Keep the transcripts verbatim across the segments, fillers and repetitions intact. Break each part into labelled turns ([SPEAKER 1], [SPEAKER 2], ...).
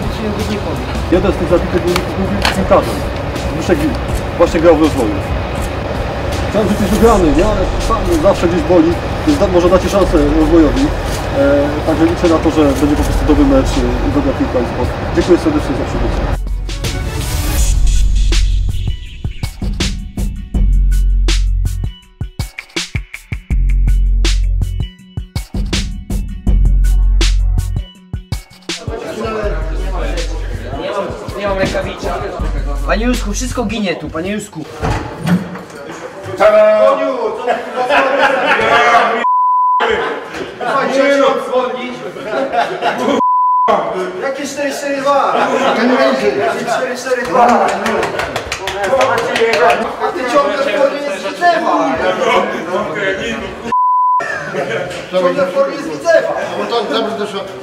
[SPEAKER 1] praktycznie nie chodzi.
[SPEAKER 2] Jeden z tych zabitych był piłkarzem. Zbyszek właśnie grał w rozwoju. Chciałem rzucić wygrany, nie? Ale sam zawsze gdzieś boli, więc da, może dacie szansę rozwojowi. E, także liczę na to, że będzie po prostu dobry mecz i dobra piłka i sport. Dziękuję serdecznie za przybycie.
[SPEAKER 1] Nie mam, nie mam rękawicy. Panie Józku, wszystko ginie tu, panie Józku.
[SPEAKER 3] Nie no, dzwonić. Jakie cztery cztery dwa? cztery cztery dwa. A ty ciągle w formie z Widzewa. Ciągle w formie z Widzewa.
[SPEAKER 4] No to dobrze do środka.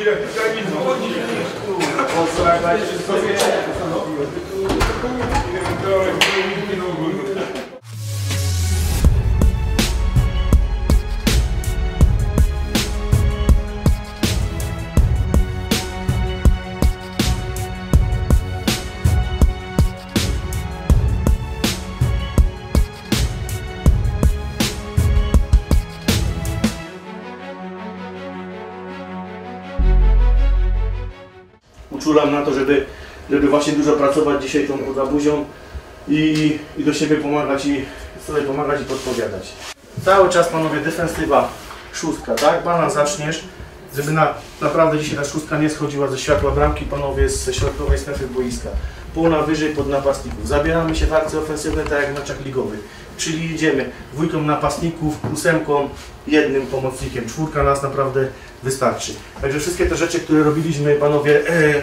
[SPEAKER 5] Uczulam na to, żeby, żeby właśnie dużo pracować dzisiaj tą poza buzią i, i do siebie pomagać i sobie pomagać i podpowiadać. Cały czas, panowie, defensywa, szóstka, tak? Banan zaczniesz, żeby na, naprawdę dzisiaj ta szóstka nie schodziła ze światła bramki, panowie, ze środkowej strefy boiska. Pół na wyżej pod napastników. Zabieramy się w akcje ofensywne tak jak w meczach ligowych. Czyli idziemy dwójką napastników, ósemką, jednym pomocnikiem. Czwórka nas naprawdę wystarczy. Także wszystkie te rzeczy, które robiliśmy, panowie,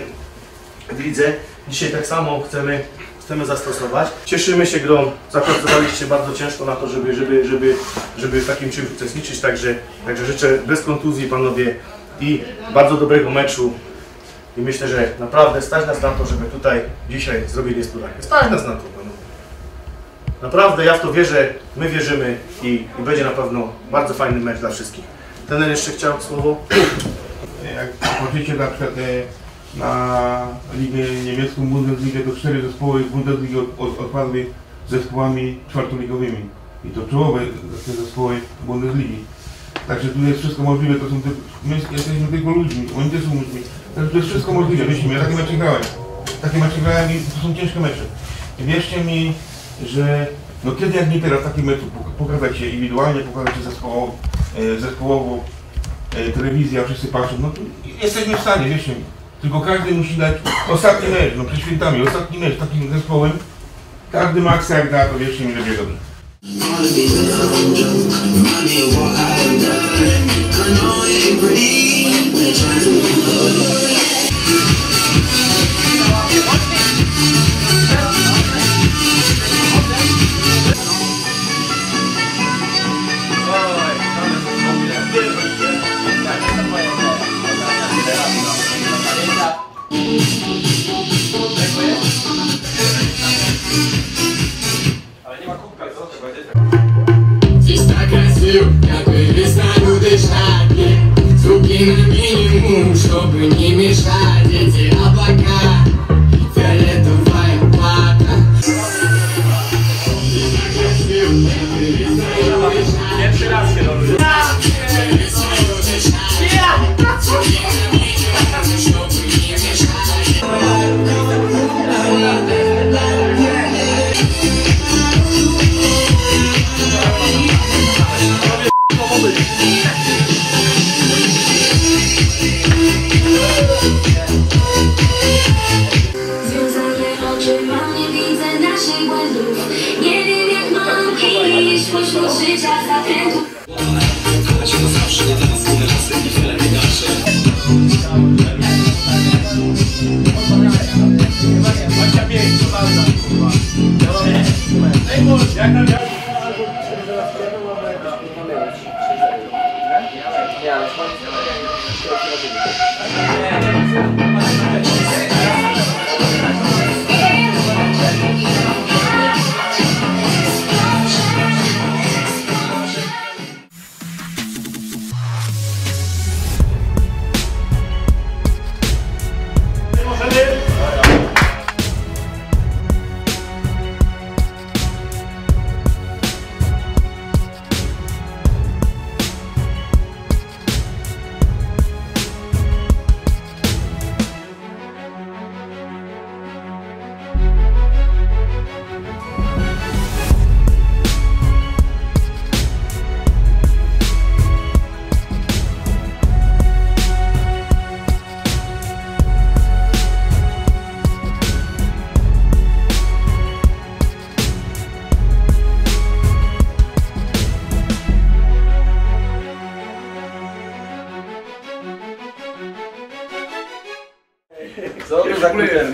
[SPEAKER 5] w lidze, dzisiaj tak samo chcemy, chcemy zastosować. Cieszymy się grą, zapracowaliście bardzo ciężko na to, żeby, żeby, żeby, żeby w takim czymś uczestniczyć, także, także życzę bez kontuzji, panowie, i bardzo dobrego meczu. I myślę, że naprawdę stać nas na to, żeby tutaj dzisiaj zrobili niespodziankę. Stać nas na to, panowie. Naprawdę ja w to wierzę, my wierzymy i, i będzie na pewno bardzo fajny mecz dla wszystkich. Ten jeszcze chciał słowo?
[SPEAKER 4] Jak patrzycie na przykład na ligę niemiecką, Bundesligę, to cztery zespoły z Bundesligi od, odpadły zespołami czwartoligowymi. I to czołowe te zespoły Bundesligi. Także tu jest wszystko możliwe, to są te, my jesteśmy tylko ludźmi, oni też są ludźmi. Także to jest wszystko możliwe, myślimy, ja takie mecze grałem. Takie mecze grałem i to są ciężkie mecze. I wierzcie mi, że no kiedy jak nie teraz taki mecz pokazać się indywidualnie, pokazać się zespołowo, zespołowo telewizja, wszyscy patrzą, no to jesteśmy w stanie, wierzcie mi. Tylko każdy musi dać ostatni mecz, no przed świętami, ostatni mecz takim zespołem. Każdy ma akcję jak da, to wierzcie mi, że będzie dobrze.
[SPEAKER 6] Jakby wystawił deszczakie, cuki na minimum, żeby nie mieszać więcej abaka, fioletowa opłata.
[SPEAKER 5] Pierwszy raz się dobrze.
[SPEAKER 7] Związane oczy mam, nie widzę naszych błędów. Nie wiem jak mam iść pośród życia zakrętów.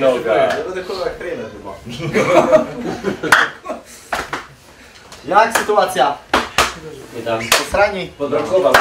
[SPEAKER 1] noga.
[SPEAKER 5] Będę kolor jak trener chyba. Jak sytuacja?
[SPEAKER 1] Nie dam.
[SPEAKER 5] Posrani.
[SPEAKER 1] Podrokował.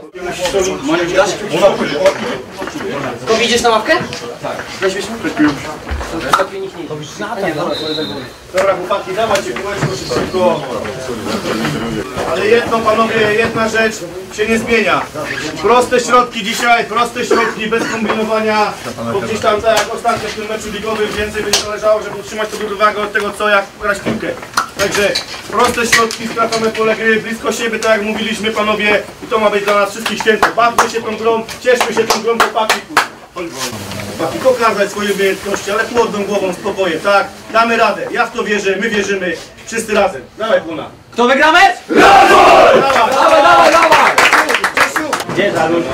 [SPEAKER 1] To widzisz na ławkę? Tak. Weźmiesz mu? Stopień nikt nie idzie.
[SPEAKER 5] Dobra chłopaki, dawajcie, chłopaki, szybko. Ale jedno panowie, jedna rzecz się nie zmienia. Proste środki dzisiaj, proste środki, bez kombinowania. Bo gdzieś tam tak jak ostatnio w tym meczu ligowym więcej będzie zależało, żeby utrzymać sobie równowagę od tego co jak grać piłkę. Także proste środki, skracamy pole gry, blisko siebie, tak jak mówiliśmy panowie. I to ma być dla nas wszystkich święto. Bawmy się tą grą, cieszmy się tą grą, chłopaki. Chłopaki, pokazać swoje umiejętności, ale chłodną głową, spokojem, tak? Damy radę, ja w to wierzę, my wierzymy, wszyscy razem. Dawaj Puna.
[SPEAKER 1] Kto wygra mecz?
[SPEAKER 5] Dawaj!
[SPEAKER 1] Dawaj, dawaj, dawaj!
[SPEAKER 5] Gdzie za ludzi?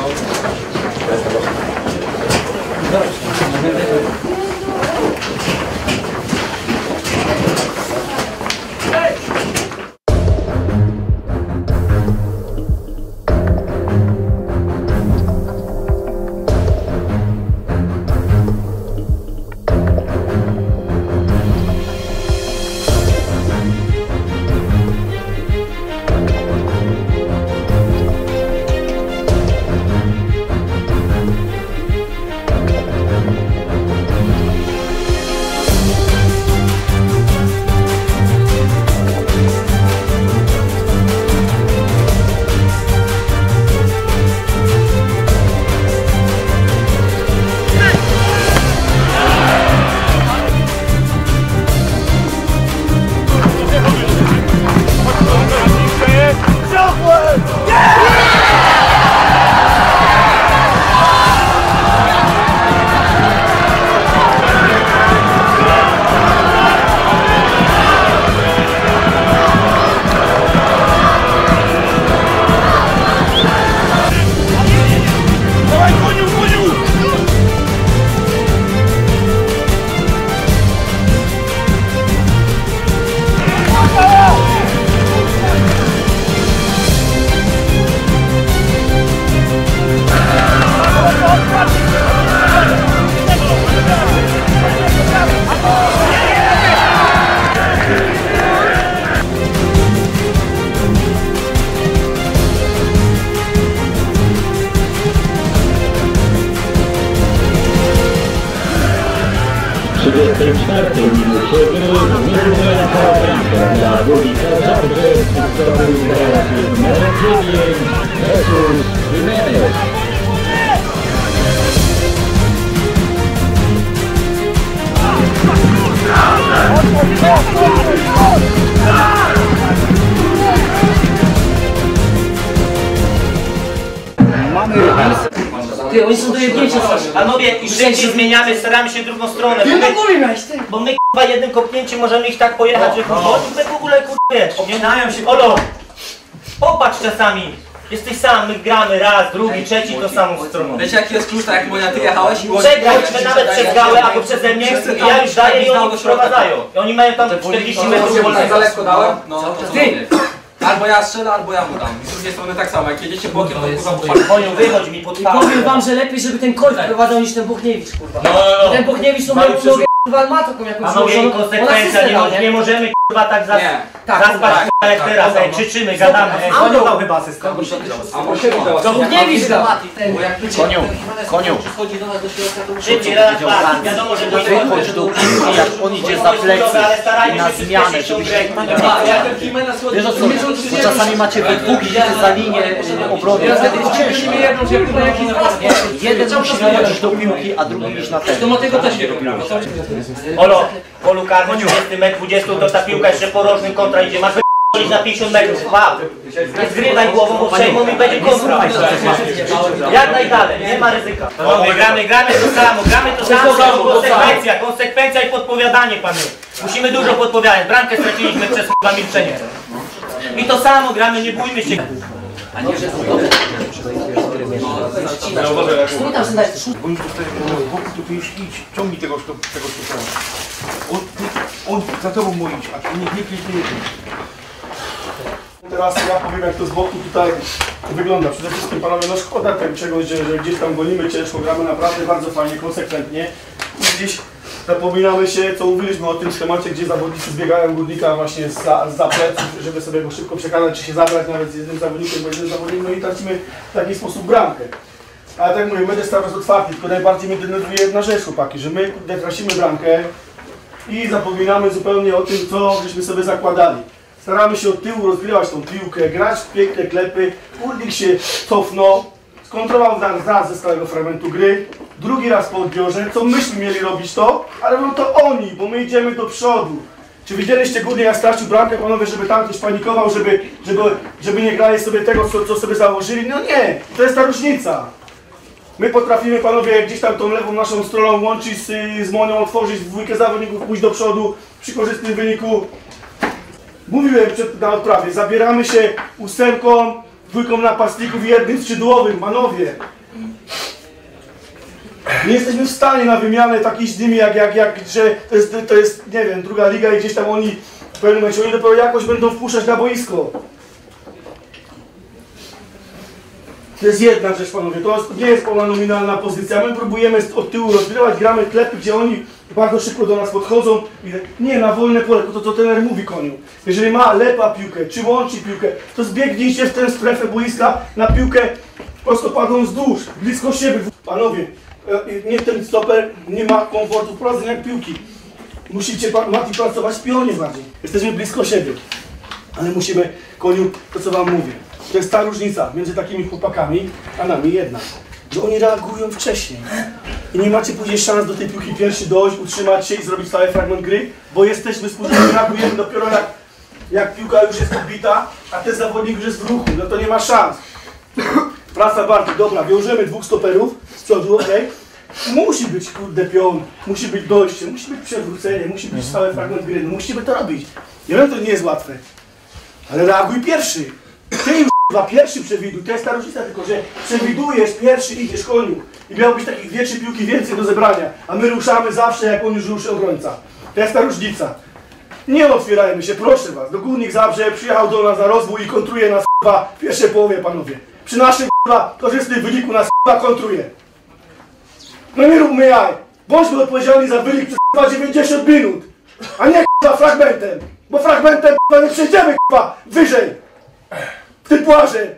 [SPEAKER 8] trzydziestej czwartej minucie gry Mikołaja Kałabranka dla Wójta Zabrze zdobył bramkę numer dziewięć Jesus Jimenez.
[SPEAKER 1] Ty, oni są dojebnięci strasznie.
[SPEAKER 9] Panowie, i wszędzie zmieniamy, staramy się w drugą stronę. Bo my, bo my k***a jednym kopnięciem możemy ich tak pojechać, że k***a, my w ogóle k***a wiesz, nie znają się. Olo, popatrz czasami. Jesteś sam, my gramy raz, drugi, trzeci tą samą stroną.
[SPEAKER 1] Wiecie jaki jest klucz, tak jak moja ty jechałeś?
[SPEAKER 9] Przegraliśmy nawet przez gałę albo przeze mnie i ja już daję i oni wprowadzają. I oni mają tam czterdzieści metrów wolnego.
[SPEAKER 1] Za lekko dałem? No, to ty! Albo ja strzelę, albo ja mu dam. I z drugiej strony tak samo, jak jedziecie bokiem, to kurwa
[SPEAKER 9] Ponią, wychodź mi pod
[SPEAKER 10] I powiem wam, że lepiej, żeby ten Kol wprowadzał niż ten Buchniewicz, kurwa.
[SPEAKER 9] No, no, no.
[SPEAKER 10] Ten Buchniewicz to miał nogę, kurwa, ma taką jakąś
[SPEAKER 9] Panowie,
[SPEAKER 10] złożoną.
[SPEAKER 9] konsekwencja, nie, mo nie możemy kurwa tak zas
[SPEAKER 1] Nie.
[SPEAKER 10] Tak,
[SPEAKER 9] zaspać
[SPEAKER 10] tak,
[SPEAKER 9] kurwa jak teraz, ej, krzyczymy, gadamy. Ej,
[SPEAKER 10] Zgoniował
[SPEAKER 9] chyba asystent.
[SPEAKER 1] A może
[SPEAKER 10] To Buchniewicz da.
[SPEAKER 1] Koniu, koniu.
[SPEAKER 9] Szybciej, raz, dwa, wiadomo, że to
[SPEAKER 1] Wychodź do piłki, jak on idzie za plecy i na zmianę, żebyś... Wiesz o co, bo czasami macie we dwóch idziecie za linię y, obrony, wtedy jest ciężko. Jeden musi wychodzić do piłki, a drugi iść na ten.
[SPEAKER 10] To tego też nie robiłem.
[SPEAKER 9] Olo, polu karnym trzydziesty metr, dwudziesty, to ta piłka jeszcze porożnym kontra idzie. Masz wy***lić na pięćdziesiąt metrów, wow. Nie zgrywaj głową, bo przejmą i będzie kontra. Jak najdalej, nie ma ryzyka. Panowie, gramy, gramy to samo, gramy to samo, konsekwencja, konsekwencja i podpowiadanie, panie. Musimy dużo podpowiadać, bramkę straciliśmy przez chyba milczenie. I to samo gramy, nie bójmy się.
[SPEAKER 10] A nie, że
[SPEAKER 4] Ja uważaj, jak
[SPEAKER 10] Stój tam, że dajesz.
[SPEAKER 4] on tu stoi z boku, to ty już idź, ciągnij tego tego sztuka. On, on za tobą ma iść, a ty nie kliknij.
[SPEAKER 5] Teraz ja powiem jak to z boku tutaj wygląda. Przede wszystkim panowie, no szkoda tak czegoś, że, że gdzieś tam gonimy ciężko, gramy naprawdę bardzo fajnie, konsekwentnie. I gdzieś Zapominamy się, co mówiliśmy o tym schemacie, gdzie zawodnicy zbiegają górnika właśnie za, za pleców, żeby sobie go szybko przekazać, czy się zabrać nawet z jednym zawodnikiem, bo jednym zawodnikiem, no i tracimy w taki sposób bramkę. Ale tak mówię, my cały czas otwarty, tylko najbardziej mnie denerwuje jedna rzecz, chłopaki, że my tracimy bramkę i zapominamy zupełnie o tym, co żeśmy sobie zakładali. Staramy się od tyłu rozgrywać tą piłkę, grać w piękne klepy, Kurnik się cofnął, skontrolował nas raz ze stałego fragmentu gry, drugi raz po odbiorze, co myśmy mieli robić to, ale no to oni, bo my idziemy do przodu. Czy widzieliście Górnik, jak stracił bramkę, panowie, żeby tam ktoś panikował, żeby, żeby, żeby nie grali sobie tego, co, co sobie założyli? No nie, to jest ta różnica. My potrafimy, panowie, gdzieś tam tą lewą naszą stroną łączyć z, z Monią, otworzyć dwójkę zawodników, pójść do przodu przy korzystnym wyniku. Mówiłem przed, na odprawie, zabieramy się ósemką, dwójką napastników i jednym skrzydłowym, panowie. Nie jesteśmy w stanie na wymianę takich z nimi, jak, jak, jak że to jest, to jest, nie wiem, druga liga i gdzieś tam oni w pewnym momencie, oni dopiero jakoś będą wpuszczać na boisko. To jest jedna rzecz, panowie, to nie jest pełna nominalna pozycja. My próbujemy od tyłu rozgrywać, gramy klepy, gdzie oni bardzo szybko do nas podchodzą. Nie, na wolne pole, to co trener mówi koniu. Jeżeli ma lepa piłkę, czy łączy piłkę, to zbiegnijcie w tę strefę boiska na piłkę prostopadłą wzdłuż, blisko siebie. Panowie, niech ten stoper nie ma komfortu prowadzenia jak piłki. Musicie, Mati, pracować w pionie bardziej. Jesteśmy blisko siebie, ale musimy, koniu, to co wam mówię. To jest ta różnica między takimi chłopakami, a nami jedna. Że oni reagują wcześniej. I nie macie później szans do tej piłki pierwszy dojść, utrzymać się i zrobić cały fragment gry, bo jesteśmy spóźnieni, reagujemy dopiero jak, jak piłka już jest odbita, a ten zawodnik już jest w ruchu, no to nie ma szans. Praca Bartek, dobra, wiążemy dwóch stoperów z przodu, okej. Okay. Musi być, kurde, pion, musi być dojście, musi być przewrócenie, musi być cały fragment gry, no musimy to robić. Ja wiem, to nie jest łatwe, ale reaguj pierwszy. Ty już chyba pierwszy przewiduj, to jest ta różnica tylko, że przewidujesz, pierwszy idziesz koniu i miał być takich dwie, trzy piłki więcej do zebrania, a my ruszamy zawsze, jak on już ruszy obrońca. To jest ta różnica. Nie otwierajmy się, proszę was. Do Górnik Zabrze przyjechał do nas na rozwój i kontruje nas chyba w pierwszej połowie, panowie. Przy naszym chyba korzystnym wyniku nas chyba kontruje. No nie róbmy jaj. Bądźmy odpowiedzialni za wynik przez chyba dziewięćdziesiąt minut, a nie chyba fragmentem. Bo fragmentem chyba nie przejdziemy chyba wyżej. W tym pucharze.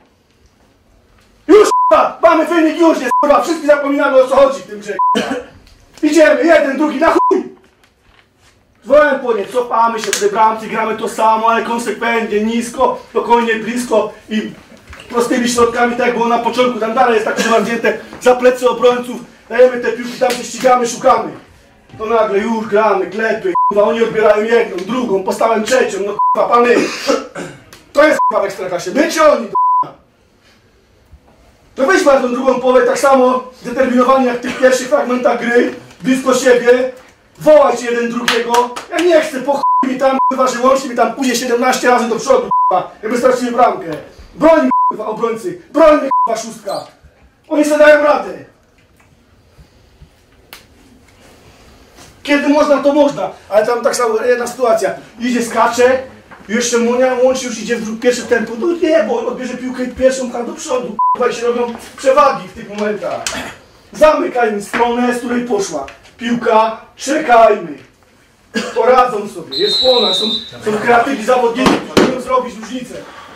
[SPEAKER 5] Już k***a, mamy wynik, już jest k***a, wszyscy zapominamy, o co chodzi w tym grze. Idziemy, jeden, drugi, na chuj! Zwolałem po nie, cofamy się przy bramce, gramy to samo, ale konsekwentnie, nisko, spokojnie, blisko i prostymi środkami, tak jak było na początku, tam dalej jest tak przywardzięte za plecy obrońców, dajemy te piłki, tam się ścigamy, szukamy. To nagle już gramy, klepy, k***a, oni odbierają jedną, drugą, postałem trzecią, no k***a, pany. To jest k***a w Ekstraklasie, my czy oni, k***a? To weźmy na tą drugą połowę tak samo zdeterminowani jak w tych pierwszych fragmentach gry, blisko siebie, wołajcie jeden drugiego, ja nie chcę, po chuj mi tam, k***a, że łącznie mi tam pójdzie siedemnaście razy do przodu, k***a, jakby stracili bramkę. Broń mi, k***a, obrońcy, broń mi, k***a, szóstka. Oni sobie dają radę. Kiedy można, to można, ale tam tak samo jedna sytuacja, idzie, skacze, jeszcze Monia łączy, już idzie w pierwszy tempo, no nie, bo on odbierze piłkę pierwszą tam do przodu, k***a, i się robią przewagi w tych momentach. Zamykajmy stronę, z której poszła piłka, czekajmy. Poradzą sobie, jest po nas, są, są kreatywni zawodnicy, chcą zrobić różnicę.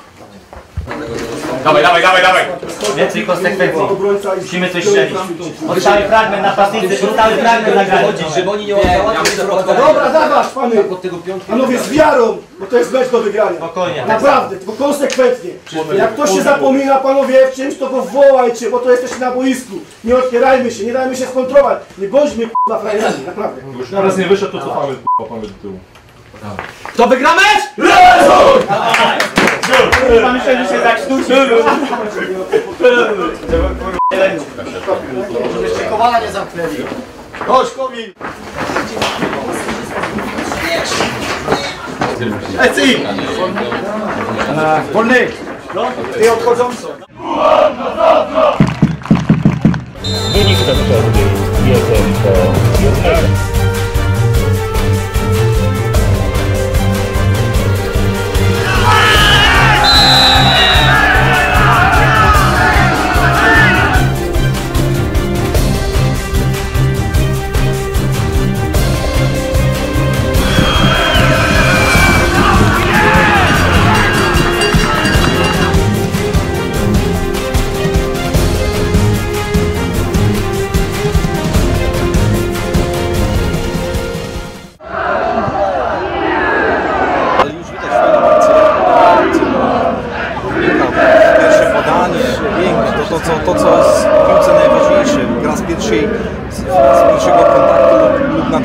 [SPEAKER 9] Dawaj, dawaj, dawaj, dawaj! Więcej konsekwencji. Musimy coś strzelić. Cały fragment napastnicy, cały fragment nagrać.
[SPEAKER 10] Żeby oni nie oddawać.
[SPEAKER 5] Dobra, dawasz, pany! Panowie, z wiarą, bo to jest mecz do wygrania.
[SPEAKER 9] Spokojnie.
[SPEAKER 5] Naprawdę, tylko konsekwentnie. Jak ktoś się zapomina, panowie, w czymś, to go wołajcie, bo to jesteście na boisku. Nie otwierajmy się, nie dajmy się skontrować. Nie bądźmy k***a frajerami, naprawdę.
[SPEAKER 11] Już teraz nie wyszedł, to cofamy k***a do tyłu.
[SPEAKER 10] To wygra mecz?
[SPEAKER 9] Myślę, że się tak sztuci.
[SPEAKER 3] Jeszcze Kowala nie zamknęli. Chodź, Kowil! Eci! Wolny! Ty odchodząco!
[SPEAKER 8] Wynik końcowy jeden do jednego.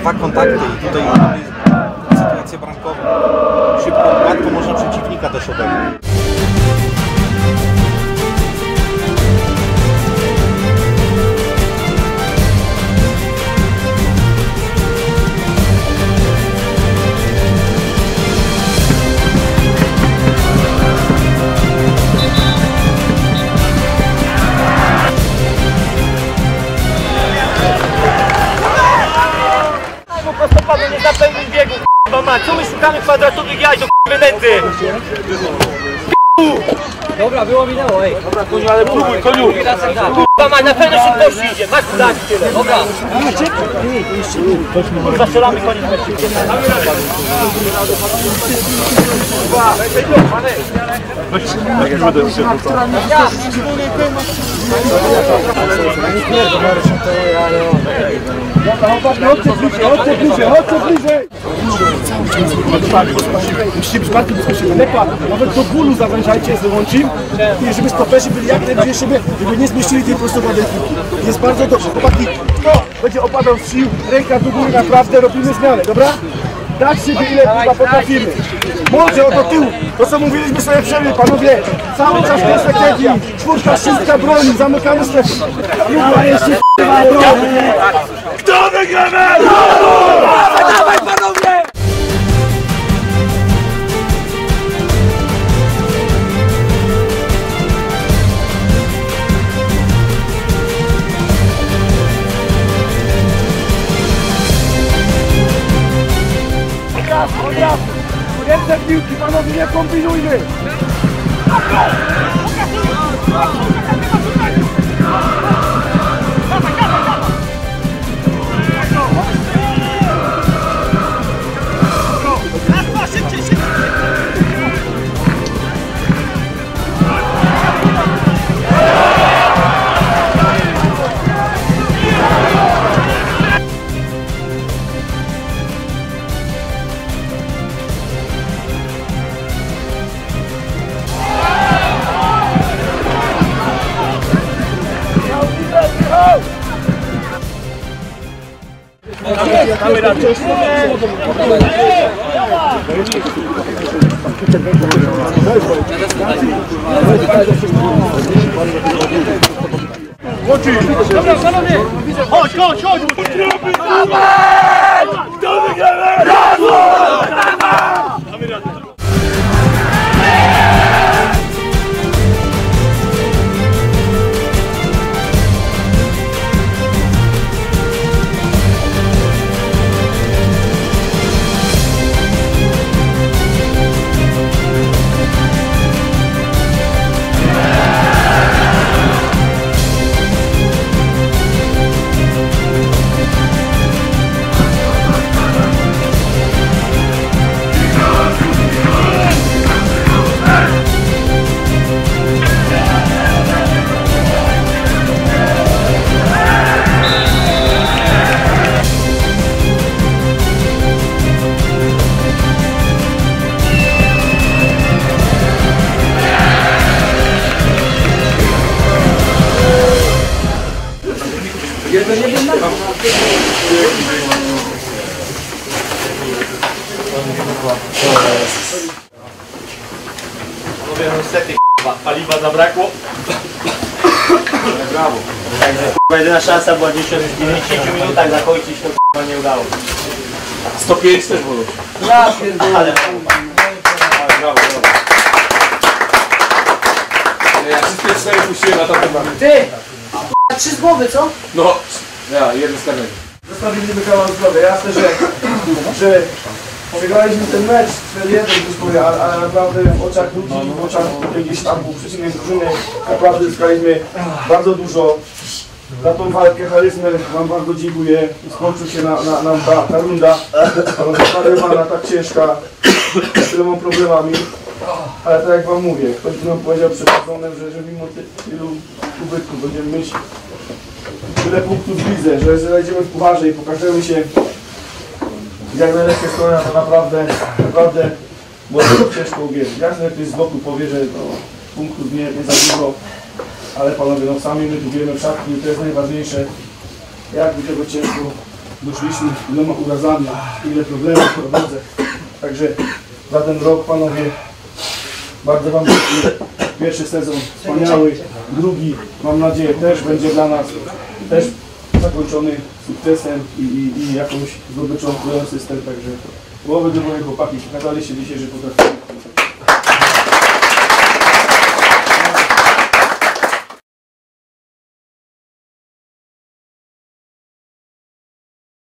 [SPEAKER 12] dwa kontakty i tutaj sytuację bramkową. Szybko, łatwo można przeciwnika też odegrać.
[SPEAKER 9] Prostopadło nie na pełnym biegu, k***a mać. Co my szukamy kwadratowych jaj do k***y nędzy?
[SPEAKER 10] Dobra, było minęło, ej.
[SPEAKER 9] Dobra, koniu, ale próbuj, koniu. K***a mać, na pewno szybkości idzie. Masz dać tyle, dobra. Kurwa, strzelamy, koniec.
[SPEAKER 11] Tak jak będę się rzucał.
[SPEAKER 3] Chodźcie bliżej, chodźcie bliżej, chodźcie bliżej! Musicie być bardziej bezpieczni. Lepa, nawet do bólu zawężajcie z wyłączim i żeby stoperzy byli jak najbliżej siebie, żeby nie zmieścili tej prostopadłej piłki. Jest bardzo dobrze. Chłopaki, kto będzie opadał z sił, ręka do góry, naprawdę robimy zmianę, dobra? Dać sobie ile chyba potrafimy. Może o do tyłu, to co mówiliśmy sobie w przerwie, panowie, cały czas konsekwencja, czwórka, szóstka broni, zamykamy strefę. Chyba jeszcze k***a broni. Kto wygramy? Dawaj panowie! Ręce w piłki, panowie, nie kombinujmy! Dobra, panowie! Chodź, chodź, chodź! Dawaj! Kto wygramy? Razem! Damy radę!
[SPEAKER 5] Panowie, no niestety k***a, paliwa zabrakło. Brawo. Także k***a, jedyna szansa była gdzieś w dziewięćdziesięciu minutach zakończyć, to k***a nie udało. sto pięć też było.
[SPEAKER 10] Ja pierdolę.
[SPEAKER 5] Ale brawo, brawo.
[SPEAKER 11] Ja wszystkie cztery puściłem na tamten moment.
[SPEAKER 10] Ty! A trzy z głowy, co?
[SPEAKER 11] No, ja, jeden z karnego.
[SPEAKER 3] Zostawiliśmy kawał zdrowia. Jasne, że, że wygraliśmy ten mecz cztery jeden, ale, ale naprawdę w oczach ludzi, w oczach jakiejś tam przeciwnej drużyny naprawdę zyskaliśmy bardzo dużo. Za tą walkę, charyzmę wam bardzo dziękuję. Skończył się nam na, na, ta, ta runda, ta tak ciężka, z tyloma problemami. Ale tak jak wam mówię, ktoś by nam powiedział przed sezonem, że, że mimo ty, tylu ubytków będziemy mieć tyle punktów w lidze, że znajdziemy w pucharze i pokażemy się jak najlepsze strony, to naprawdę, naprawdę może to ciężko uwierzyć. Jasne, ktoś z boku powie, że no, punktów nie, nie za dużo, ale panowie, no sami my tu wiemy w szatni i to jest najważniejsze. Jak by tego ciężko doszliśmy, iloma urazami, ile problemów prowadzę. Także za ten rok, panowie, bardzo wam dziękuję. Pierwszy sezon wspaniały, drugi, mam nadzieję, też będzie dla nas też zakończony sukcesem i, i, i jakąś zdobyczą w system. Także głowy do moich chłopaki, pokazaliście dzisiaj, że potrafimy